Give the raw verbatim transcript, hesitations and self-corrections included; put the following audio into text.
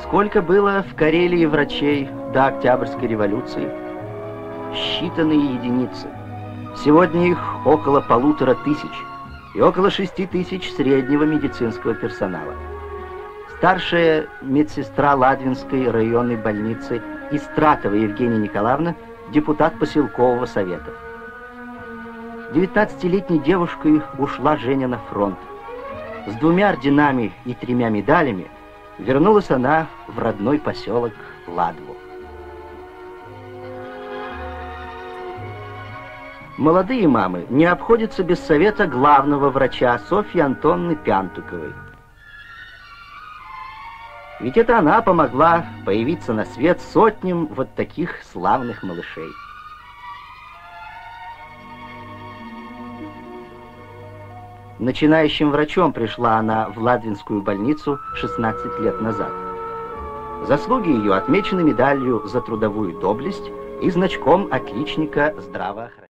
Сколько было в Карелии врачей до Октябрьской революции? Считанные единицы. Сегодня их около полутора тысяч и около шести тысяч среднего медицинского персонала. Старшая медсестра Ладвинской районной больницы Истратова Евгения Николаевна, депутат поселкового совета. девятнадцатилетней девушкой ушла Женя на фронт. С двумя орденами и тремя медалями вернулась она в родной поселок Ладву. Молодые мамы не обходятся без совета главного врача Софьи Антоновны Пянтуковой. Ведь это она помогла появиться на свет сотням вот таких славных малышей. Начинающим врачом пришла она в Ладвинскую больницу шестнадцать лет назад. Заслуги ее отмечены медалью за трудовую доблесть и значком отличника здравоохранения.